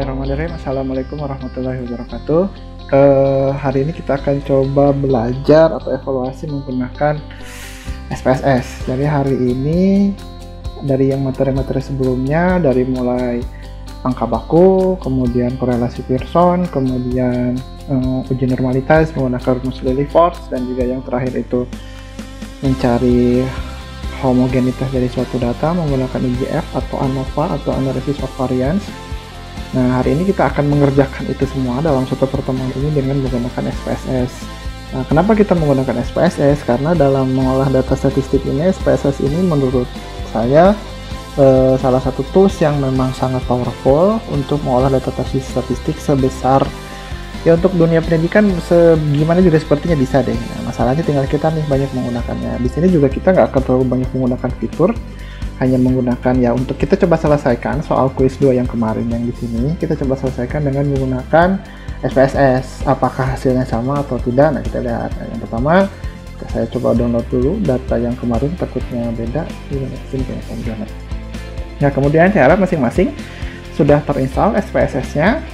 Bismillahirrahmanirrahim. Assalamualaikum warahmatullahi wabarakatuh. Hari ini kita akan coba belajar atau evaluasi menggunakan SPSS. Jadi hari ini dari yang materi-materi sebelumnya, dari mulai angka baku, kemudian korelasi Pearson, kemudian uji normalitas menggunakan rumus Lilliefors, dan juga yang terakhir itu mencari homogenitas dari suatu data menggunakan IGF atau ANOVA atau Analysis of Variance. Nah, hari ini kita akan mengerjakan itu semua dalam satu pertemuan ini dengan menggunakan SPSS. Nah, kenapa kita menggunakan SPSS? Karena dalam mengolah data statistik ini, SPSS ini menurut saya salah satu tools yang memang sangat powerful untuk mengolah data statistik sebesar ya, untuk dunia pendidikan segimana juga sepertinya bisa deh. Nah, masalahnya tinggal kita nih banyak menggunakannya. Di sini juga kita nggak akan terlalu banyak menggunakan fitur, hanya menggunakan ya untuk kita coba selesaikan soal quiz 2 yang kemarin yang di sini. Kita coba selesaikan dengan menggunakan SPSS. Apakah hasilnya sama atau tidak? Nah, kita lihat. Nah, yang pertama, saya coba download dulu data yang kemarin, takutnya beda. Nah, kemudian saya harap masing-masing sudah terinstall SPSS-nya.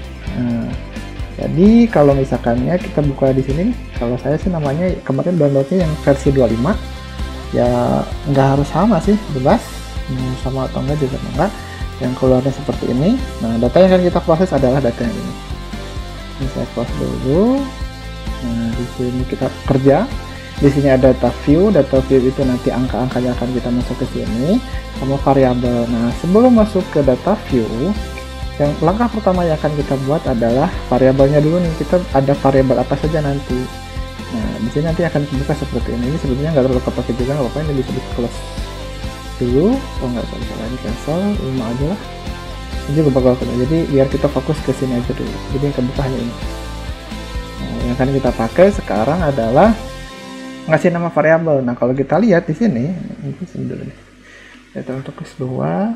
Jadi kalau misalkannya kita buka di sini, kalau saya sih namanya kemarin downloadnya yang versi 25, ya nggak harus sama sih, bebas sama atau enggak juga enggak. Yang keluarnya seperti ini. Nah, data yang akan kita proses adalah data yang ini. Ini saya close dulu. Nah, di sini kita kerja. Di sini ada data view itu nanti angka-angkanya akan kita masuk ke sini sama variabel. Nah, sebelum masuk ke data view, yang langkah pertama yang akan kita buat adalah variabelnya dulu nih. Kita ada variabel apa saja nanti. Nah, di sini nanti akan dibuka seperti ini. Ini sebetulnya nggak terlalu kepake juga, nggak apa-apa. Ini bisa di close dulu. Oh nggak salah, ini cancel. 5 aja lah. Ini juga bakal kena. Jadi biar kita fokus ke sini aja dulu. Jadi yang kebuka hanya ini. Nah, yang akan kita pakai sekarang adalah ngasih nama variabel. Nah, kalau kita lihat di sini, ini dulu nih. Data untuk quiz 2.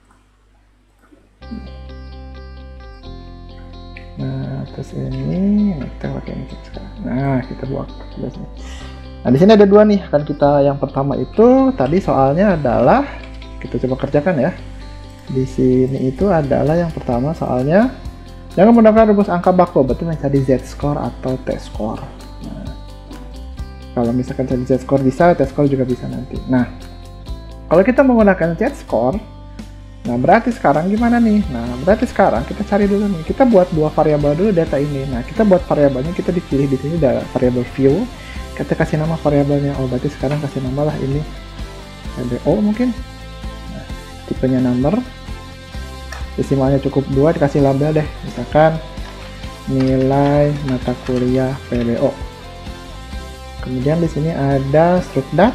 Nah, terus ini kita pakai ini sekarang. Nah, kita buat jelasnya. Nah, di sini ada dua nih. Akan kita yang pertama itu tadi soalnya adalah kita coba kerjakan ya. Di sini itu adalah yang pertama soalnya yang menggunakan rumus angka baku, berarti mencari Z-score atau T-score. Nah, kalau misalkan cari Z-score bisa, T-score juga bisa nanti. Nah, kalau kita menggunakan Z-score, nah berarti sekarang gimana nih? Nah, berarti sekarang kita cari dulu nih. Kita buat dua variabel dulu data ini. Nah, kita buat variabelnya, kita dipilih di sini ada variabel view. Kita kasih nama variabelnya. Oh, berarti sekarang kasih nama lah ini PBO mungkin. Nah, tipenya number. Desimalnya cukup 2, dikasih label deh. Misalkan nilai mata kuliah PBO. Kemudian di sini ada struct.dat.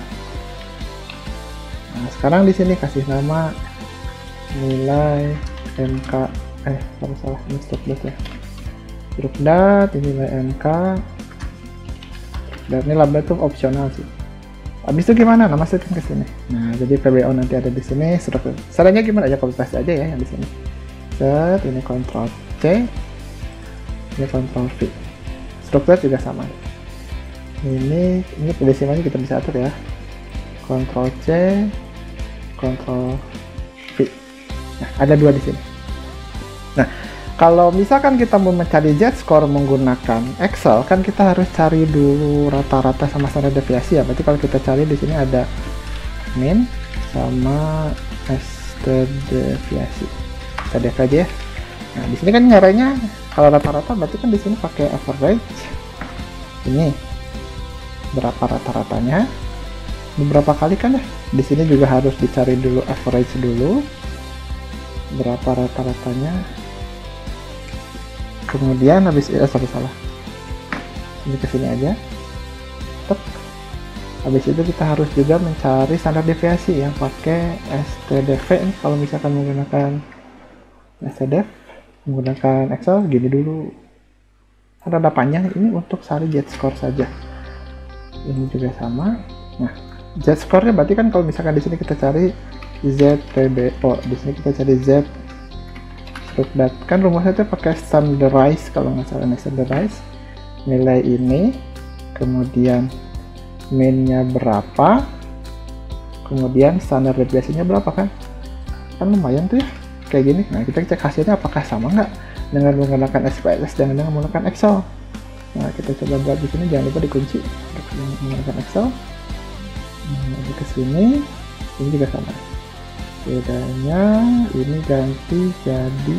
Nah, sekarang di sini kasih nama nilai MK, salah ini struct.dat ya. Struct.dat, ini nilai MK. Dan ini label tuh opsional sih. Habis itu gimana? Nah, masukin ke sini. Nah, jadi PBO nanti ada di sini. Caranya gimana? Ya copy paste aja ya yang di sini. Set, ini Ctrl C, ini Ctrl V. Struct.dat juga sama. Ini desimalnya kita bisa atur ya. Ctrl C, Ctrl V. Nah, ada dua di sini. Nah, kalau misalkan kita mau mencari Z-score menggunakan Excel, kan kita harus cari dulu rata-rata sama standar deviasi ya. Berarti kalau kita cari di sini ada min sama standar deviasi. Kita def aja ya. Nah, di sini kan nyarinya kalau rata-rata berarti kan di sini pakai average. Ini berapa rata-ratanya? Beberapa kali kan ya. Di sini juga harus dicari dulu average dulu. Berapa rata-ratanya? Kemudian habis salah. Ini ke sini aja. Tek. Habis itu kita harus juga mencari standar deviasi yang pakai STDV nih. Kalau misalkan menggunakan STDF, menggunakan Excel gini dulu. Ada panjang ini untuk cari Z-score saja. Ini juga sama. Nah, Z-score-nya berarti kan kalau misalkan di sini kita cari ZPBO, di sini kita cari Z struct.dat, kan rumusnya itu pakai standardize kalau nggak salah. Standardize nilai ini, kemudian min-nya berapa, kemudian standar deviasinya berapa kan lumayan tuh ya. Oke, kayak gini. Nah, kita cek hasilnya apakah sama nggak dengan menggunakan SPSS dan dengan menggunakan Excel. Nah, kita coba buat di sini, jangan lupa dikunci menggunakan Excel. Nah, ke sini, ini juga sama. Bedanya ini ganti jadi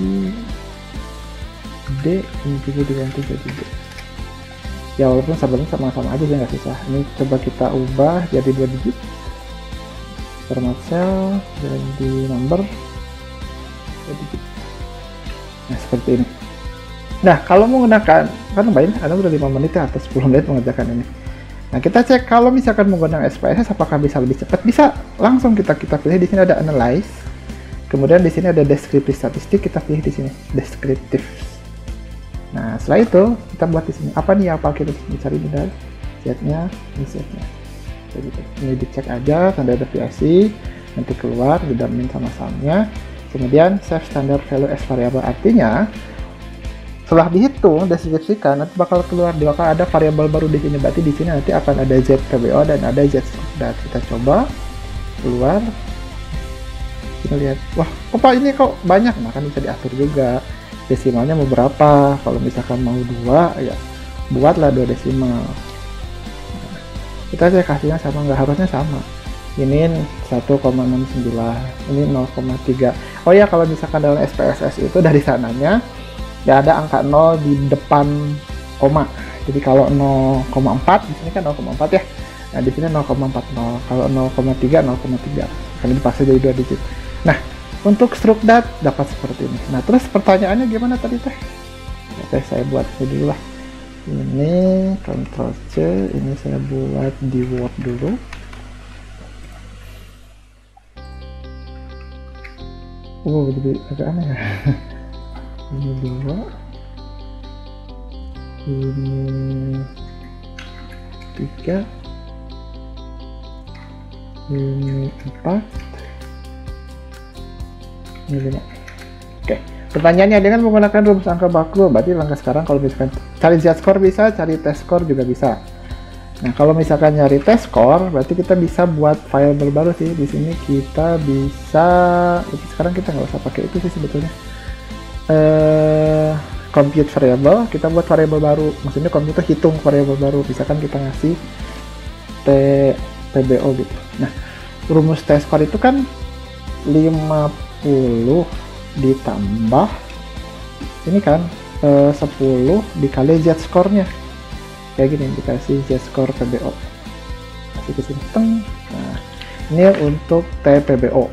D, ini juga diganti jadi D. Ya walaupun sebenarnya sama-sama aja, nggak susah. Ini coba kita ubah jadi 2 digit. Format cell jadi number 2 digit. Nah, seperti ini. Nah, kalau menggunakan, kan bayangin Anda udah 5 menit atau 10 menit mengerjakan ini. Nah, kita cek kalau misalkan menggunakan SPSS apakah bisa lebih cepat. Bisa. Langsung kita pilih di sini ada analyze. Kemudian di sini ada descriptive statistik, kita pilih di sini descriptive. Nah, setelah itu kita buat di sini apa nih yang kita cari di dalam Z-nya, ini Z-nya. Jadi ini dicek aja tanda deviasi, nanti keluar didamin sama sumnya. Kemudian save standard value as variable, artinya setelah dihitung, deskripsikan, nanti bakal ada variabel baru di sini. Berarti di sini nanti akan ada ZPBO dan ada Z-score. Kita coba keluar, kita lihat, wah, kok ini kok banyak? Nah, kan bisa diatur juga desimalnya mau berapa. Kalau misalkan mau 2, ya buatlah 2 desimal. Nah, kita cek hasilnya sama nggak, harusnya sama. Ini 1,69, ini 0,3. Oh ya, kalau misalkan dalam SPSS itu dari sananya ya ada angka 0 di depan koma. Jadi kalau 0,4 di sini kan 0,4 ya. Nah, di sini 0,40. Kalau 0,3 0,3. Kan dipaksa jadi 2 digit. Nah, untuk struct.dat dapat seperti ini. Nah, terus pertanyaannya gimana tadi teh? Oke, saya buat dulu lah. Ini Ctrl C, ini saya buat di Word dulu. Jadi agak aneh ya. Ini 2, ini 3, ini 4, ini 5. Oke, pertanyaannya dengan menggunakan rumus angka baku, berarti langkah sekarang kalau misalkan cari Z-score bisa, cari test score juga bisa. Nah, kalau misalkan nyari test score, berarti kita bisa buat file baru sih. Di sini kita bisa, sekarang kita nggak usah pakai itu sih sebetulnya. Compute variable, kita buat variable baru, maksudnya komputer hitung variable baru. Misalkan kita ngasih TBO gitu. Nah, rumus test score itu kan 50 ditambah ini kan 10 dikali Z score nya kayak gini, dikasih Z score TBO, kasih ke sini teng. Nah, ini untuk TPBO.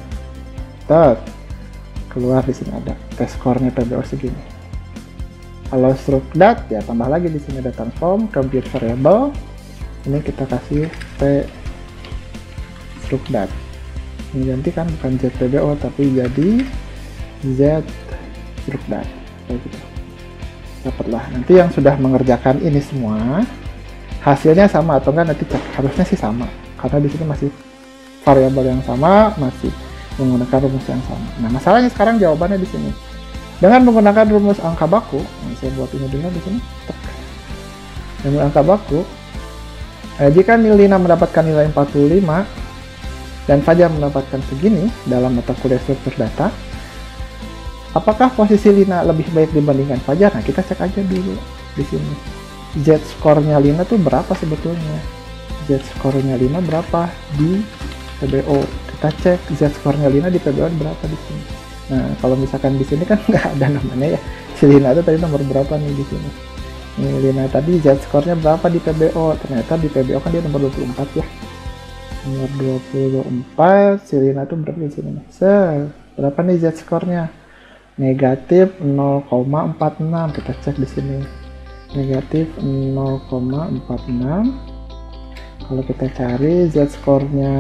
Keluar di sini ada test score-nya PBO segini. Kalau struct.dat ya tambah lagi di sini ada transform compute variable. Ini kita kasih T struct.dat. Ini ganti kan bukan ZPBO tapi jadi Z struct.dat. Kayak gitu. Dapatlah. Nanti yang sudah mengerjakan ini semua hasilnya sama atau enggak nanti cek. Harusnya sih sama karena di sini masih variabel yang sama, masih menggunakan rumus yang sama. Nah, masalahnya sekarang jawabannya di sini. Dengan menggunakan rumus angka baku, saya buat ini dulu di sini. Dengan angka baku, jika Lina mendapatkan nilai 45 dan Fajar mendapatkan segini dalam mata kuliah struktur data, apakah posisi Lina lebih baik dibandingkan Fajar? Nah, kita cek aja dulu di sini. Z-score-nya Lina tuh berapa sebetulnya? Z-score-nya Lina berapa di PBO? Kita cek Z-score-nya Lina di PBO berapa di sini. Nah, kalau misalkan di sini kan nggak ada namanya ya. Si Lina itu tadi nomor berapa nih di sini? Ini Lina tadi Z-score-nya berapa di PBO? Ternyata di PBO kan dia nomor 24 ya. Nomor 24, si Lina itu berapa di sini? Berapa nih Z-score-nya? Negatif 0,46. Kita cek di sini. Negatif 0,46. Kalau kita cari Z-score-nya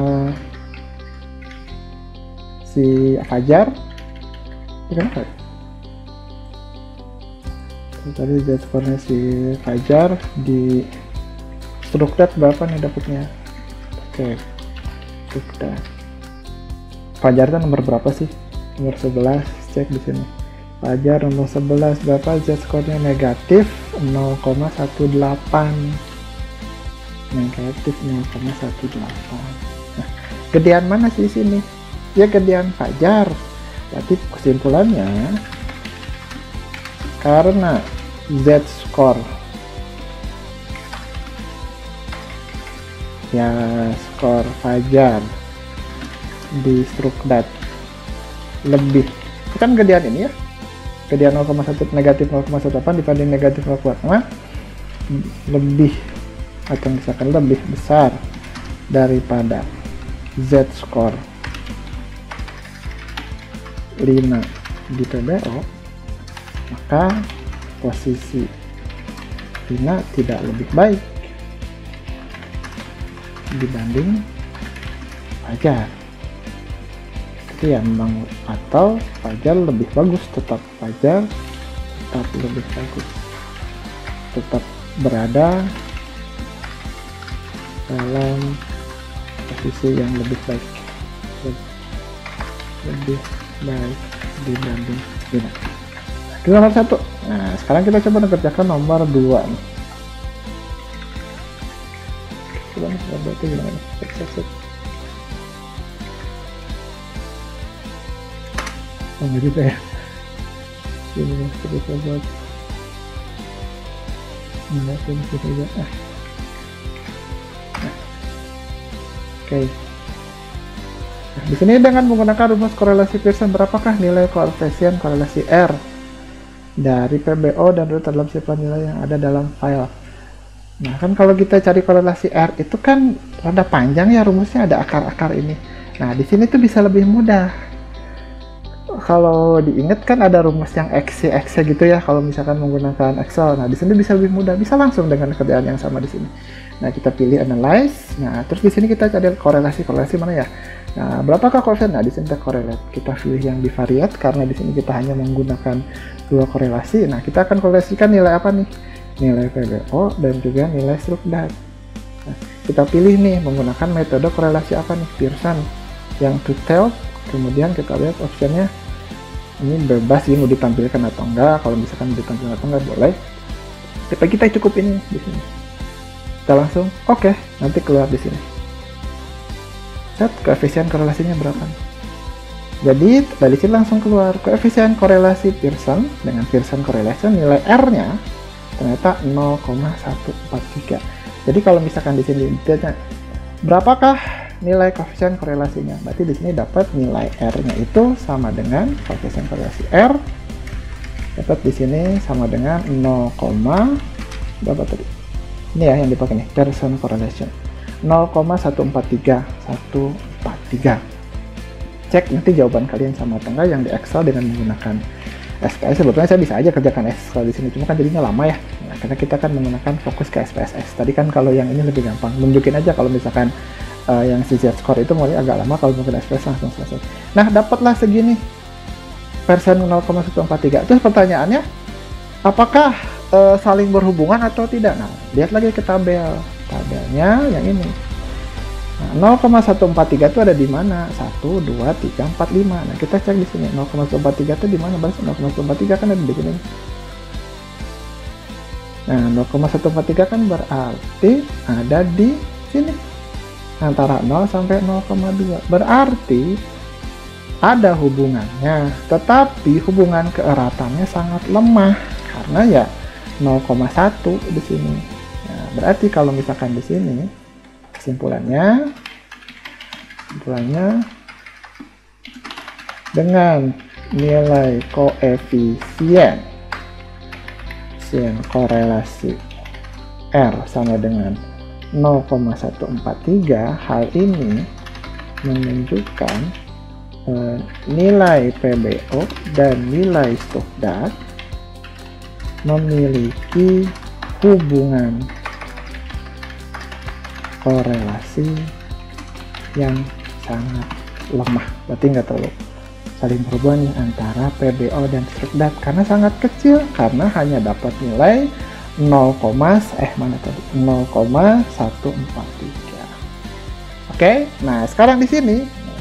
si Fajar, itu kan tadi Z-score-nya si Fajar di struct.dat berapa nih dapatnya? Oke, struct.dat Fajar itu nomor berapa sih? Nomor 11, cek di sini. Fajar nomor 11 berapa? Z-score-nya negatif 0,18. Negatif 0,18. Nah, gedean mana sih sini? Ya gedean Fajar. Berarti kesimpulannya, karena z-score ya skor Fajar di strukdat lebih, kan gedean ini ya, gedean 0,1 negatif 0,18 dibanding negatif 0,5 lebih, atau misalkan lebih besar daripada z-score Lina di PBO, maka posisi Lina tidak lebih baik dibanding Fajar. Itu ya memang, atau Fajar lebih bagus, tetap Fajar tetap lebih bagus, tetap berada dalam posisi yang lebih baik, lebih baik dibanding Lina. Itu nomor 1. Nah, sekarang kita coba mengerjakan nomor 2 nih. Coba nih, nomor 2 itu gimana nih? Cek. Oh, nggak gitu ya. Ini nih, kita coba. Enggak, kita coba. Oke. Nah, di sini dengan menggunakan rumus korelasi Pearson, berapakah nilai koefisien korelasi R dari PBO dan root dalam simpulan nilai yang ada dalam file. Nah, kan kalau kita cari korelasi R itu kan rada panjang ya rumusnya, ada akar-akar ini. Nah, di sini tuh bisa lebih mudah. Kalau diingat kan ada rumus yang X gitu ya kalau misalkan menggunakan Excel. Nah, di sini bisa lebih mudah, bisa langsung dengan kerjaan yang sama di sini. Nah, kita pilih analyze. Nah, terus di sini kita cari korelasi mana ya? Nah, berapakah koefisien? Nah, di sini kita correlate. Kita pilih yang bivariate karena di sini kita hanya menggunakan 2 korelasi. Nah, kita akan korelasikan nilai apa nih? Nilai PBO dan juga nilai strukdat. Nah, kita pilih nih menggunakan metode korelasi apa nih? Pearson yang two-tailed. Kemudian kita lihat optionnya ini bebas, ini mau ditampilkan atau enggak. Kalau misalkan ditampilkan atau enggak boleh. Tapi kita cukup ini di sini. Kita langsung oke, nanti keluar di sini. Set koefisien korelasinya berapa nih? Jadi dari sini langsung keluar koefisien korelasi Pearson dengan Pearson correlation, nilai R-nya ternyata 0,143. Jadi kalau misalkan di sini ditanya berapakah nilai koefisien korelasinya, berarti di sini dapat nilai R-nya itu sama dengan koefisien korelasi R, dapat di sini sama dengan 0, berapa tadi? Ini ya yang dipakai nih, Pearson correlation 0,143. Cek nanti jawaban kalian sama atau enggak yang di Excel dengan menggunakan SPSS. Sebetulnya saya bisa aja kerjakan Excel di sini, cuma kan jadinya lama ya. Nah, karena kita kan menggunakan fokus ke SPSS. Tadi kan kalau yang ini lebih gampang, nunjukin aja kalau misalkan yang si Z-score itu mulai agak lama, kalau mungkin SPSS langsung selesai. Nah, dapatlah segini Pearson 0,143. Terus pertanyaannya, apakah saling berhubungan atau tidak? Nah, lihat lagi ke tabelnya yang ini. Nah, 0,143 itu ada di mana? 1, 2, 3, 4, 5. Nah, kita cek di sini 0,143 itu di mana? Balas 0,143 kan ada di sini. Nah, 0,143 kan berarti ada di sini antara 0 sampai 0,2. Berarti ada hubungannya, tetapi hubungan keeratannya sangat lemah karena ya 0,1 di sini. Nah, berarti kalau misalkan di sini kesimpulannya dengan nilai koefisien korelasi R sama dengan 0,143, hal ini menunjukkan nilai PBO dan nilai strukdat memiliki hubungan korelasi yang sangat lemah, berarti nggak terlalu saling berhubungan antara PBO dan strukdat karena sangat kecil, karena hanya dapat nilai 0,143. Oke, nah sekarang di sini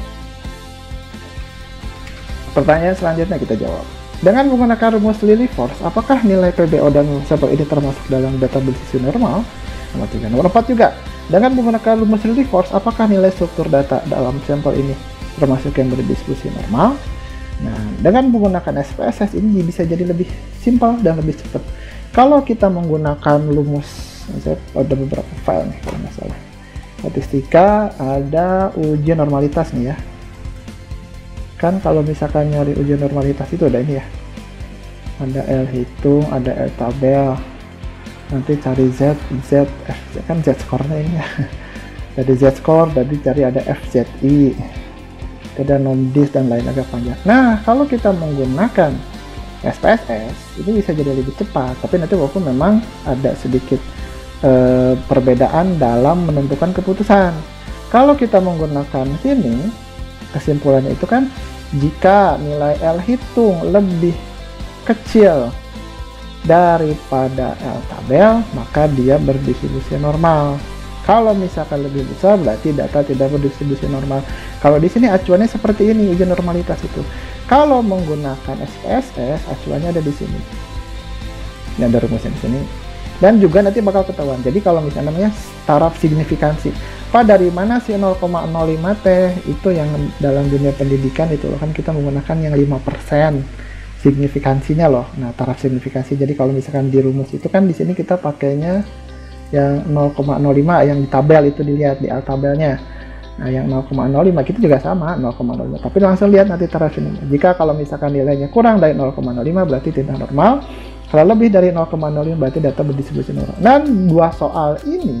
pertanyaan selanjutnya kita jawab. Dengan menggunakan rumus Lilliefors, apakah nilai PBO dan sampel ini termasuk dalam data bersisi normal? Nomor 3. Nomor 4 juga. Dengan menggunakan rumus Lilliefors, apakah nilai struktur data dalam sampel ini termasuk yang berdistribusi normal? Nah, dengan menggunakan SPSS ini bisa jadi lebih simpel dan lebih cepat. Kalau kita menggunakan Lumus, saya ada beberapa file nih kalau nggak salah. Statistika, ada ujian normalitas nih ya. Kan kalau misalkan nyari ujian normalitas itu ada ini ya. Ada L hitung, ada L tabel. Nanti cari Z, F, kan Z score-nya ini ya. Jadi Z score, jadi cari ada FZI. Ada nomdis dan lain agak panjang. Nah, kalau kita menggunakan SPSS, ini bisa jadi lebih cepat. Tapi nanti walaupun memang ada sedikit perbedaan dalam menentukan keputusan. Kalau kita menggunakan sini, kesimpulannya itu kan jika nilai L hitung lebih kecil daripada L tabel, maka dia berdistribusi normal. Kalau misalkan lebih besar, berarti data tidak berdistribusi normal. Kalau di sini acuannya seperti ini, ujian normalitas itu. Kalau menggunakan SPSS, acuannya ada di sini. Ini ada rumusnya di sini. Dan juga nanti bakal ketahuan. Jadi kalau misalnya namanya taraf signifikansi. Pak, dari mana sih 0,05 teh? Itu yang dalam dunia pendidikan itu kan kita menggunakan yang 5% signifikansinya loh. Nah, taraf signifikansi. Jadi kalau misalkan di rumus itu kan di sini kita pakainya yang 0,05 yang di tabel itu dilihat di L tabelnya. Nah, yang 0,05 kita juga sama 0,05. Tapi langsung lihat nanti taraf ini. Jika kalau misalkan nilainya kurang dari 0,05 berarti tidak normal. Kalau lebih dari 0,05 berarti data berdistribusi normal. Dan dua soal ini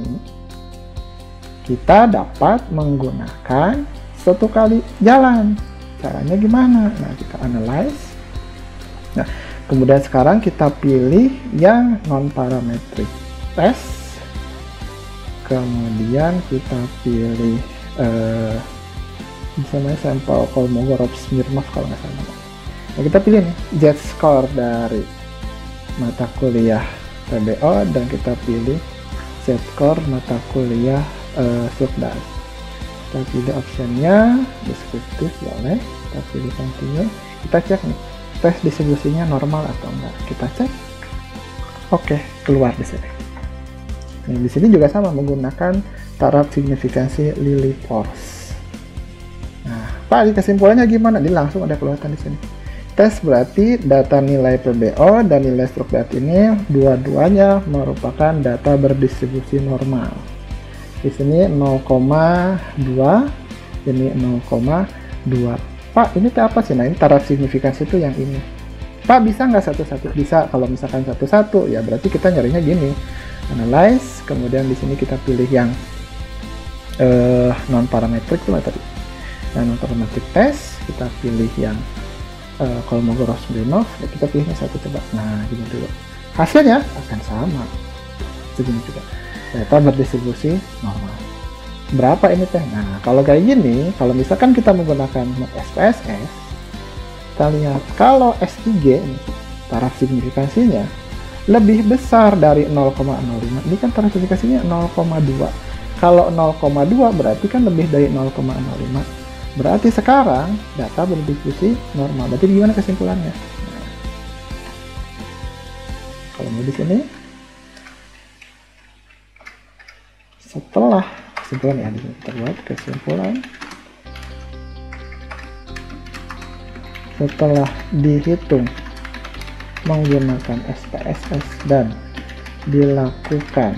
kita dapat menggunakan satu kali jalan. Caranya gimana? Nah, kita analyze. Nah, kemudian sekarang kita pilih yang non-parametric test. Kemudian kita pilih misalnya sampel Kolmogorov-Smirnov kalau nggak salah. Nah, kita pilih nih Z-score dari mata kuliah PBO dan kita pilih Z-score mata kuliah Sukdas. Kita pilih optionnya deskriptif, boleh. Kita pilih continue. Kita cek nih tes distribusinya normal atau enggak. Kita cek. Oke, keluar di sini. Nah, di sini juga sama menggunakan taraf signifikansi Lilliefors. Nah, Pak, kesimpulannya gimana? Ini langsung ada kelihatan di sini. Tes berarti data nilai PBO dan nilai Sukdas ini dua-duanya merupakan data berdistribusi normal. Di sini 0,2, ini 0,2. Pak, ini apa sih? Nah, ini taraf signifikansi itu yang ini. Pak, bisa nggak satu-satu? Bisa. Kalau misalkan satu-satu, ya berarti kita nyarinya gini. Analyze, kemudian di sini kita pilih yang non-parametric itu tadi. Nah, non-parametric test, kita pilih yang Kolmogorov-Smirnov, ya kita pilihnya satu coba. Nah, gini dulu. Hasilnya akan sama. Segini juga. Data berdistribusi normal. Berapa ini teh? Nah, kalau kayak gini, kalau misalkan kita menggunakan SPSS, kita lihat kalau S3 ini, taraf signifikansinya lebih besar dari 0,05. Ini kan taraf signifikansinya 0,2. Kalau 0,2 berarti kan lebih dari 0,05. Berarti sekarang data berdistribusi normal. Berarti gimana kesimpulannya? Nah, kalau mau di sini, setelah kesimpulan ya, kita buat kesimpulan. Setelah dihitung menggunakan SPSS dan dilakukan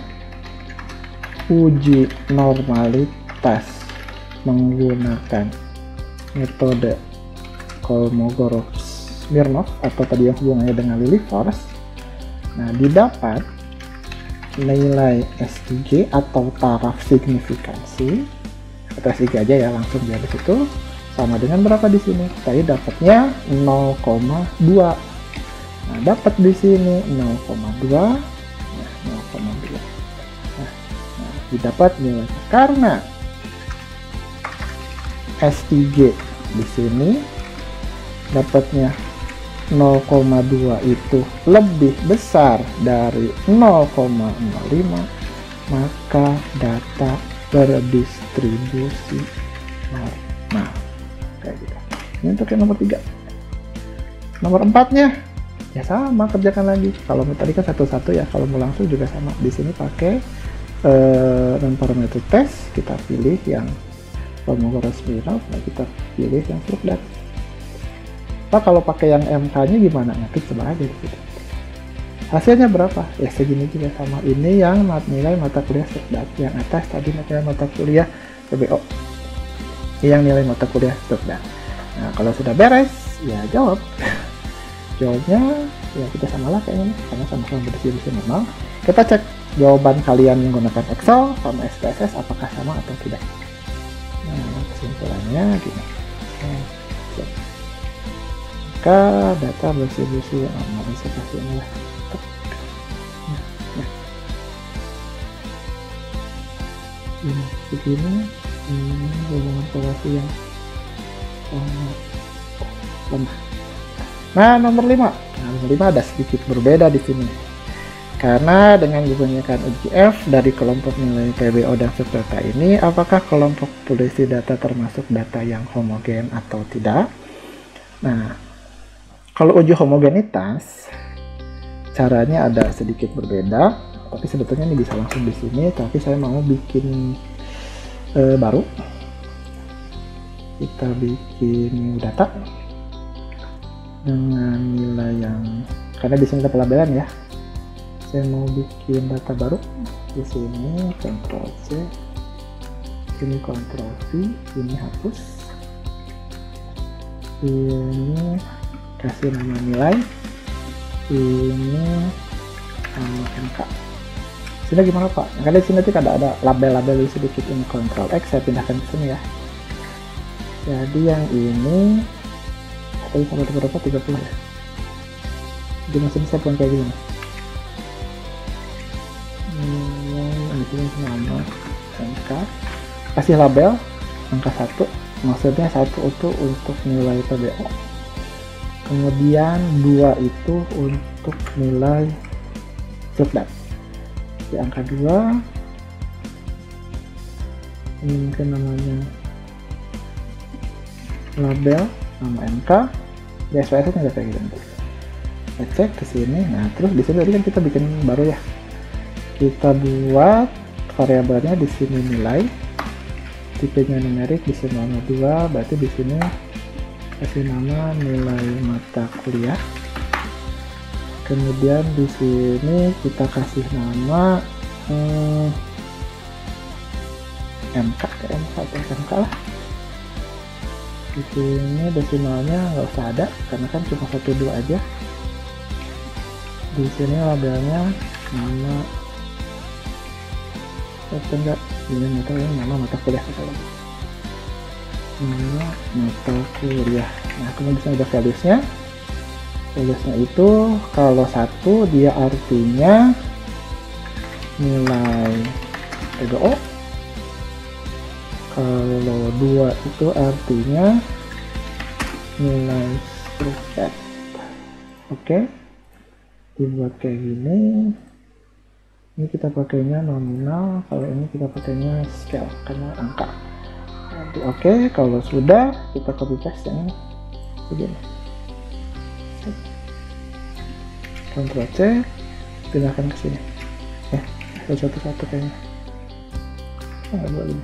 uji normalitas menggunakan metode Kolmogorov-Smirnov atau tadi yang hubungannya dengan Lilliefors. Nah, didapat nilai S3 atau taraf signifikansi atau S3 aja ya, langsung di situ sama dengan berapa di sini? Tadi dapatnya 0,2. Nah, dapat di sini 0,2. Nah, 0,2. Nah, didapat nilai karena S3 di sini dapatnya 0,2 itu lebih besar dari 0,05, maka data berdistribusi normal. Kayak gitu. Ini untuk yang nomor 3. Nomor 4-nya ya sama, kerjakan lagi. Kalau tadi kan satu-satu ya, kalau mau langsung juga sama. Di sini pakai non-parametric test, kita pilih yang Kolmogorov-Smirnov, nah kita pilih yang Sukdas. Pak kalau pakai yang MK-nya gimana? Nanti coba aja di situ. Hasilnya berapa? Ya segini juga sama. Ini yang nilai mata kuliah Sukdat. Yang atas tadi nilai mata kuliah PBO. Yang nilai mata kuliah Sukdat. Nah kalau sudah beres, ya jawab. Jawabnya ya kita samalah kayaknya, karena sama-sama berdiskusi normal. Kita cek jawaban kalian menggunakan Excel sama SPSS apakah sama atau tidak. Nah kesimpulannya gini. Maka data distribusi bisa kasih ini lah. Ini begini, ini hubungan korelasi yang lemah. Nah nomor 5, nomor 5 ada sedikit berbeda di sini. Karena dengan menggunakan UGF dari kelompok nilai PBO dan subdata ini, apakah kelompok populasi data termasuk data yang homogen atau tidak? Nah, kalau uji homogenitas, caranya ada sedikit berbeda, tapi sebetulnya ini bisa langsung di sini. Tapi saya mau bikin baru. Kita bikin data dengan nilai yang, karena di sini ada pelabelan ya. Saya mau bikin data baru di sini, Ctrl C, ini Ctrl V, ini hapus, ini kasih nama nilai, ini nama MK. Sini gimana Pak? Karena di sini nanti ada label-label sedikit, ini Ctrl X, saya pindahkan ke sini ya. Jadi yang ini tadi sampai berapa? 30 ya. Di mesin saya pun kayak gini. Ini nama MK, kasih label angka 1, maksudnya 1 itu untuk nilai PBO, kemudian 2 itu untuk nilai Sukdat. Di angka 2 ini mungkin namanya label nama MK, di SPSS nya kayak gitu. Kita cek ke sini. Nah terus di sini tadi kan kita bikin baru ya, kita buat variabelnya di sini nilai, tipenya numerik, di sini nama 2, berarti di sini kasih nama nilai mata kuliah. Kemudian di sini kita kasih nama MK lah. Di sini desimalnya nggak usah ada karena kan cuma 1 2 aja. Di sini labelnya nama enggak, ini nama mata kuliah kita lagi. Nama mata kuliah. Nah kemudian ada values-nya. Values-nya itu kalau 1 dia artinya nilai PBO. Kalau 2 itu artinya nilai Sukdat. Oke. Dibuat kayak gini. Ini kita pakainya nominal, kalau ini kita pakainya scale karena angka. Nanti oke, kalau sudah kita copy paste yang ini begini. Ctrl C, pindahkan ke sini. Ya, satu-satu kayaknya. Nggak boleh.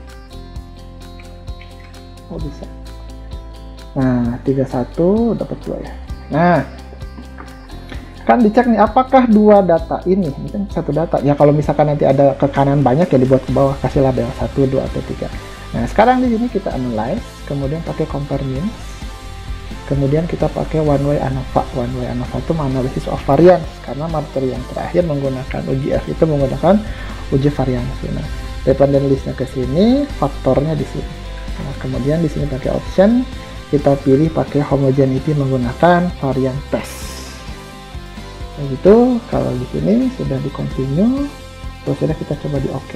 Oh bisa. Nah, 31 dapat 2 ya. Nah, kan dicek nih apakah 2 data ini kan 1 data ya. Kalau misalkan nanti ada ke kanan banyak ya dibuat ke bawah, kasih label 1 2 atau 3. Nah sekarang di sini kita analyze, kemudian pakai compare means, kemudian kita pakai one way ANOVA. One way ANOVA itu analysis of variance, karena materi yang terakhir menggunakan UGF itu menggunakan uji variansi. Nah dependent listnya ke sini, faktornya di sini. Nah kemudian di sini pakai option, kita pilih pakai homogeneity menggunakan varian test. Begitu. Kalau di sini sudah di continue, terus sudah kita coba di OK.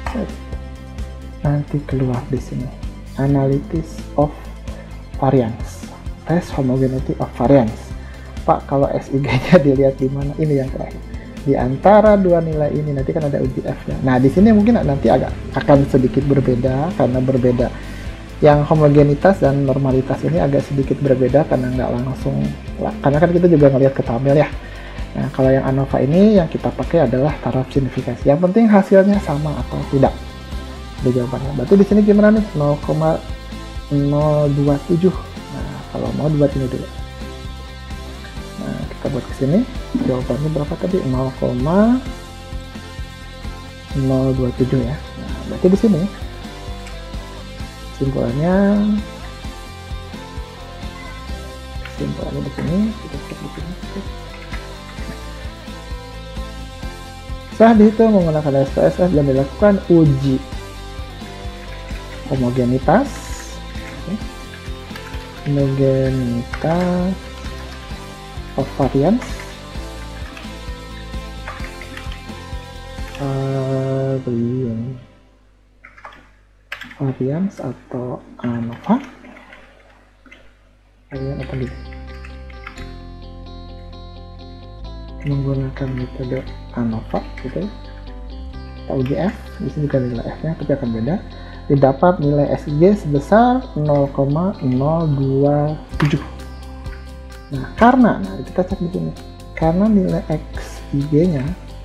Nanti keluar di sini analysis of variance, test homogeneity of variance. Pak kalau SIG-nya dilihat di mana? Ini yang terakhir. Di antara 2 nilai ini nanti kan ada UGF-nya. Nah di sini mungkin nanti akan sedikit berbeda karena berbeda. Yang homogenitas dan normalitas ini agak sedikit berbeda karena nggak langsung, karena kan kita juga ngelihat ke tabel ya. Nah, kalau yang ANOVA ini yang kita pakai adalah taraf signifikasi. Yang penting hasilnya sama atau tidak. Ada jawabannya. Berarti di sini gimana nih? 0,027. Nah, kalau mau dibuat ini dulu. kita buat ke sini. Jawabannya berapa tadi? 0,027 ya. Nah, berarti di sini kesimpulannya di sini kita cek di sini. Setelah dihitung menggunakan SPSS dan dilakukan uji homogenitas of variance atau ANOVA menggunakan metode ANOVA gitu ya, atau uji F. Di sini juga nilai F nya tapi akan beda. Didapat nilai SIG sebesar 0,027. Nah, kita cek di sini. Karena nilai SIG-nya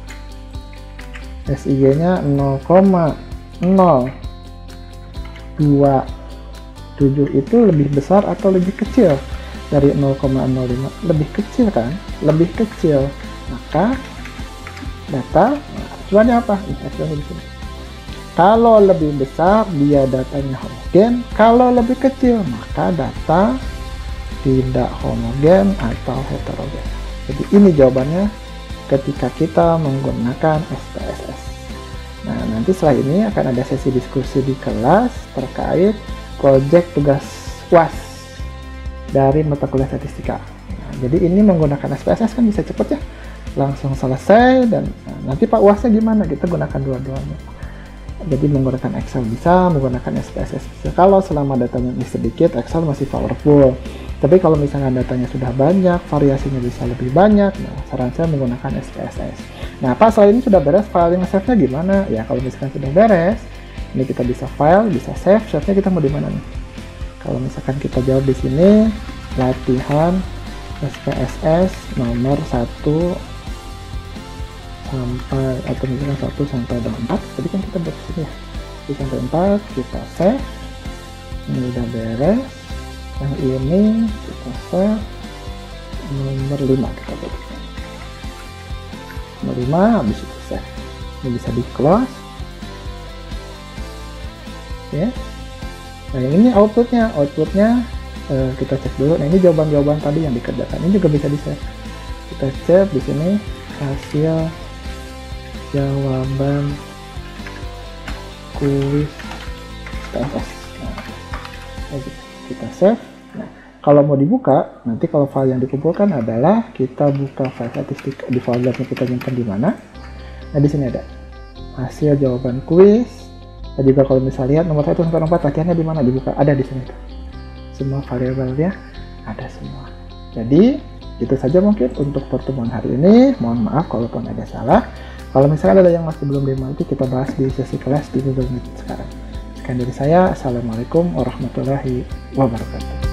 0,027 itu lebih besar atau lebih kecil dari 0,05? Lebih kecil kan? Lebih kecil. Maka data tujuannya apa? Di sini. Kalau lebih besar, dia datanya homogen. Kalau lebih kecil, maka data tidak homogen atau heterogen. Jadi ini jawabannya ketika kita menggunakan SPSS. Nah, nanti setelah ini akan ada sesi diskusi di kelas terkait proyek tugas UAS dari mata kuliah statistika. Nah, jadi ini menggunakan SPSS kan bisa cepet ya, langsung selesai. Dan nanti Pak UASnya gimana? Kita gunakan dua-duanya. Jadi menggunakan Excel bisa, menggunakan SPSS bisa. Kalau selama datanya sedikit, Excel masih powerful. Tapi kalau misalnya datanya sudah banyak, variasinya bisa lebih banyak, nah saran saya menggunakan SPSS. Nah, Pak, setelah ini sudah beres, filing save-nya gimana? Ya, kalau misalkan sudah beres, ini kita bisa file, bisa save. Save-nya kita mau di mana nih? Kalau misalkan kita jawab di sini, latihan SPSS nomor 1 sampai, atau misalnya 1 sampai 4, tadi kan kita buat sini ya, 1 sampai 4 kita save. Ini udah beres. Yang ini kita save. Nomor 5 kita buat nomor 5, habis itu save. Ini bisa di close ya. Nah, yang ini outputnya kita cek dulu. Nah, ini jawaban-jawaban tadi yang dikerjakan, ini juga bisa di save. Kita cek di sini hasil jawaban kuis SPSS. Nah, kita save. Nah, kalau mau dibuka, nanti kalau file yang dikumpulkan adalah kita buka file statistik di foldernya, kita nyimpan di mana. Nah, di sini ada hasil jawaban kuis. Dan juga kalau misalnya lihat nomor 1 sampai 4 latihannya di mana, dibuka, ada di sini tuh. Semua variabelnya ada semua. Jadi itu saja mungkin untuk pertemuan hari ini. Mohon maaf kalaupun ada salah. Kalau misalnya ada yang masih belum dimengerti, kita bahas di sesi kelas di Google Meet sekarang. Sekian dari saya. Assalamualaikum warahmatullahi wabarakatuh.